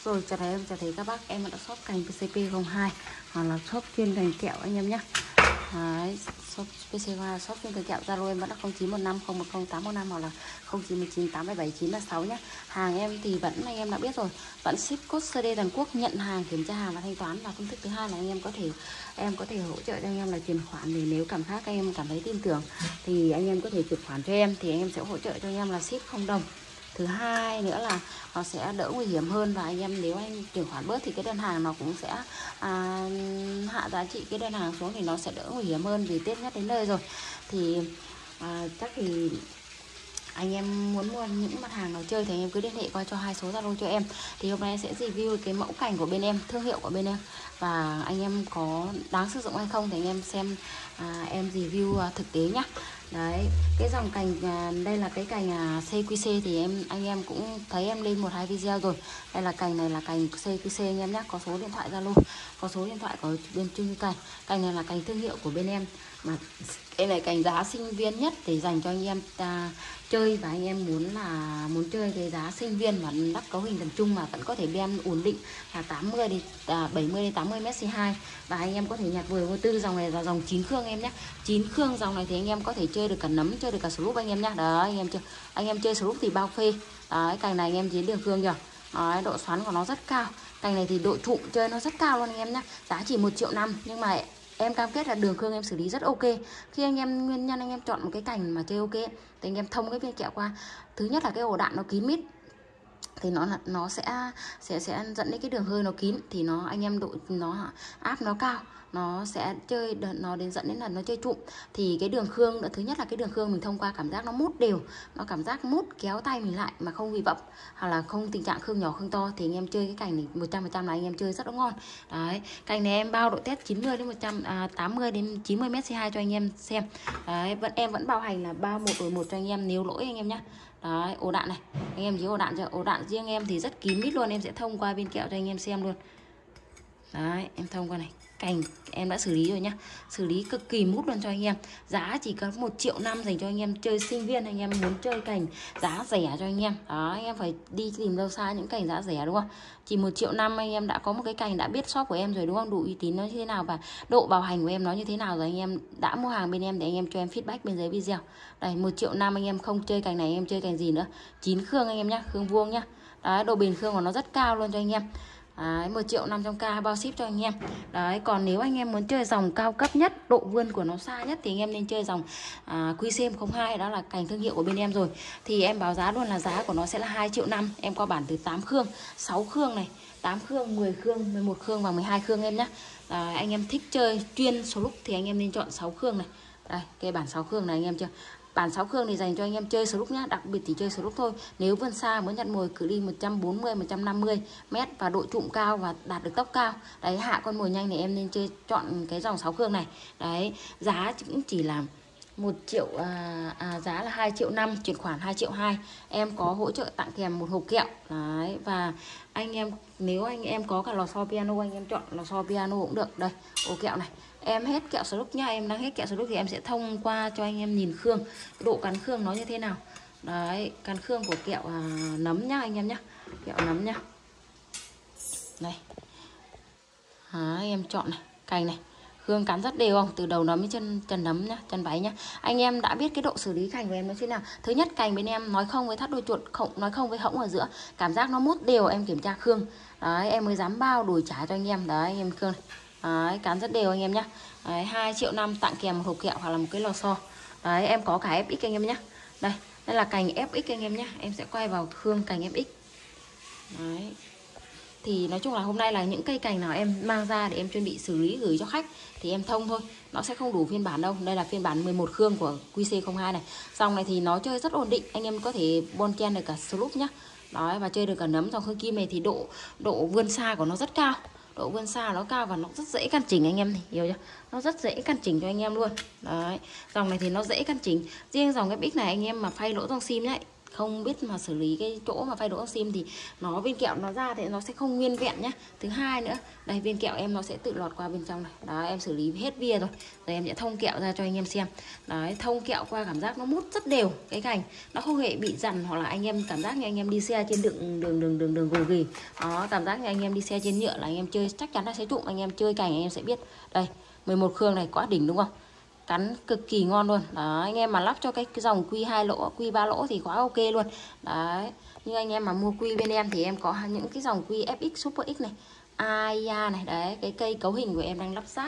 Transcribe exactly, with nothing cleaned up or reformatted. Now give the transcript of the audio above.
Rồi chào thấy em, chào thấy các bác, em đã shop cành pê xê pê không hai hoặc là shop chuyên cành kẹo anh em nhé. Đấy, shop pê xê pê không hai shop chuyên cành kẹo, Zalo em vẫn là không chín một năm không một không tám một năm hoặc là không chín một chín tám bảy bảy chín ba sáu nhé. Hàng em thì vẫn anh em đã biết rồi, vẫn ship code xê đê toàn quốc, nhận hàng, kiểm tra hàng và thanh toán. Và phương thức thứ hai là anh em có thể em có thể hỗ trợ cho anh em là chuyển khoản, thì nếu cảm giác anh em cảm thấy tin tưởng thì anh em có thể chuyển khoản cho em, thì anh em sẽ hỗ trợ cho anh em là ship không đồng. Thứ hai nữa là nó sẽ đỡ nguy hiểm hơn, và anh em nếu anh chuyển khoản bớt thì cái đơn hàng nó cũng sẽ à, hạ giá trị cái đơn hàng xuống, thì nó sẽ đỡ nguy hiểm hơn vì Tết nhất đến nơi rồi. Thì à, chắc thì anh em muốn mua những mặt hàng nào chơi thì anh em cứ liên hệ qua cho hai số Zalo cho em. Thì hôm nay em sẽ review cái mẫu cành của bên em, thương hiệu của bên em, và anh em có đáng sử dụng hay không thì anh em xem à, em review à, thực tế nhá. Đấy, cái dòng cành à, đây là cái cành à, xê quy xê thì em anh em cũng thấy em lên một hai video rồi. Đây là cành này là cành xê quy xê anh em nhé, có số điện thoại Zalo, có số điện thoại của bên Trung Cành. Cành này là cành thương hiệu của bên em, mà đây là cành giá sinh viên nhất để dành cho anh em ta chơi, và anh em muốn là muốn chơi cái giá sinh viên mà lắp cấu hình tầm trung mà vẫn có thể bem ổn định là tám mươi đến à, bảy mươi đến tám mươi mét xê hai, và anh em có thể nhặt vừa vô tư. Dòng này là dòng chín khương em nhé, chín khương. Dòng này thì anh em có thể chơi được cả nấm, chơi được cả sờ lúp anh em nhé. Đó, anh em chơi anh em chơi sờ lúp thì bao phê. Đấy, cành này anh em chiến đường khương chưa. Đấy, độ xoắn của nó rất cao. Cành này thì độ trụm chơi nó rất cao luôn anh em nhé, giá chỉ một triệu năm, nhưng mà em cam kết là đường khương em xử lý rất ok. Khi anh em nguyên nhân anh em chọn một cái cành mà chơi ok ấy, thì anh em thông cái viên kẹo qua. Thứ nhất là cái ổ đạn nó kín mít, thì nó nó sẽ sẽ sẽ dẫn đến cái đường hơi nó kín, thì nó anh em độ nó áp nó cao, nó sẽ chơi nó đến dẫn đến là nó chơi trụm. Thì cái đường khương, thứ nhất là cái đường khương mình thông qua cảm giác nó mút đều, nó cảm giác mút kéo tay mình lại mà không bị bập, hoặc là không tình trạng khương nhỏ khương to, thì anh em chơi cái cành này một trăm phần trăm là anh em chơi rất là ngon. Đấy, cành này em bao độ test chín mươi đến một trăm tám mươi đến chín mươi mét xê hai cho anh em xem. Đấy, vẫn em vẫn bao hành là bao một đổi một cho anh em nếu lỗi anh em nhé. Đấy, ổ đạn này, anh em thấy ổ đạn chưa? Ổ đạn riêng em thì rất kín mít luôn, em sẽ thông qua bên kẹo cho anh em xem luôn. Đấy, em thông qua này, cành em đã xử lý rồi nhá, xử lý cực kỳ mút luôn cho anh em. Giá chỉ có một triệu năm dành cho anh em chơi sinh viên, anh em muốn chơi cành giá rẻ cho anh em. Đó, anh em phải đi tìm đâu xa những cành giá rẻ đúng không? Chỉ một triệu năm anh em đã có một cái cành, đã biết shop của em rồi đúng không? Đủ uy tín nó như thế nào và độ bảo hành của em nó như thế nào rồi, anh em đã mua hàng bên em để anh em cho em feedback bên dưới video. Đây, một triệu năm anh em không chơi cành này anh em chơi cành gì nữa? Chín khương anh em nhá, khương vuông nhá. Đấy, độ bền khương của nó rất cao luôn cho anh em. Đấy, một triệu năm trăm k bao ship cho anh em. Đấy, còn nếu anh em muốn chơi dòng cao cấp nhất, độ vươn của nó xa nhất thì anh em nên chơi dòng à, quy xê không hai, đó là cành thương hiệu của bên em rồi. Thì em báo giá luôn là giá của nó sẽ là hai triệu năm. Em qua bản từ tám khương, sáu khương này, tám khương, mười khương, mười một khương và mười hai khương em nhé. Đấy, anh em thích chơi chuyên số lúc thì anh em nên chọn sáu khương này. Đây, cái bản sáu khương này anh em chưa? Bản sáu khương thì dành cho anh em chơi sờ nhá, đặc biệt chỉ chơi sờ thôi. Nếu vươn xa muốn nhận mồi cự ly một trăm bốn mươi, một trăm năm mươi mét và độ trụm cao và đạt được tốc cao. Đấy, hạ con mồi nhanh thì em nên chơi chọn cái dòng sáu khương này. Đấy, giá cũng chỉ là một triệu à, à, giá là hai triệu năm, chuyển khoản hai triệu hai. Em có hỗ trợ tặng kèm một hộp kẹo. Đấy, và anh em nếu anh em có cả lò xo piano anh em chọn lò xo piano cũng được. Đây, ổ kẹo này. Em hết kẹo sờ nhá, em đang hết kẹo sờ thì em sẽ thông qua cho anh em nhìn khương, độ cắn khương nó như thế nào. Đấy, cắn khương của kẹo à, nấm nhá anh em nhá, kẹo nấm nhá. Đây. Đấy, em chọn này, cành này. Khương cắn rất đều không? Từ đầu nấm đến chân chân nấm nhá, chân váy nhá. Anh em đã biết cái độ xử lý cành của em nó thế nào. Thứ nhất, cành bên em nói không với thắt đuôi chuột, không nói không với hõng ở giữa. Cảm giác nó mút đều, em kiểm tra khương. Đấy, em mới dám bao đổi trả cho anh em. Đấy, anh em khương này. Đấy, cắn rất đều anh em nhá. Đấy, hai triệu năm tặng kèm một hộp kẹo hoặc là một cái lò xo. Đấy, em có cả ép ích anh em nhá. Đây, đây là cành ép ích anh em nhá. Em sẽ quay vào khương cành ép ích. Đấy. Thì nói chung là hôm nay là những cây cành nào em mang ra để em chuẩn bị xử lý gửi cho khách thì em thông thôi, nó sẽ không đủ phiên bản đâu. Đây là phiên bản mười một khương của quy xê không hai này. Dòng này thì nó chơi rất ổn định, anh em có thể bon chen được cả sloop nhá. Đấy, và chơi được cả nấm. Dòng khương kim này thì độ độ vươn xa của nó rất cao, độ vươn xa nó cao và nó rất dễ căn chỉnh anh em này, hiểu chưa? Nó rất dễ căn chỉnh cho anh em luôn. Đấy, dòng này thì nó dễ căn chỉnh. Riêng dòng ép ích này anh em mà phay lỗ dòng sim đấy, không biết mà xử lý cái chỗ mà phay đỗ sim thì nó viên kẹo nó ra thì nó sẽ không nguyên vẹn nhá. Thứ hai nữa, đây viên kẹo em nó sẽ tự lọt qua bên trong này. Đó, em xử lý hết vía rồi. Rồi em sẽ thông kẹo ra cho anh em xem. Đấy, thông kẹo qua cảm giác nó mút rất đều cái cành, nó không hề bị dằn, hoặc là anh em cảm giác như anh em đi xe trên đường đường đường đường đường gồ ghề. Đó, cảm giác như anh em đi xe trên nhựa là anh em chơi chắc chắn là sẽ trụng, anh em chơi cành anh em sẽ biết. Đây, mười một khương này quá đỉnh đúng không? Cắn cực kỳ ngon luôn. Đó, anh em mà lắp cho cái, cái dòng quy hai lỗ, quy ba lỗ thì quá ok luôn. Đấy, nhưng anh em mà mua quy bên em thì em có những cái dòng quy ép ích Super X này, Aya này, đấy, cái cây cấu hình của em đang lắp ráp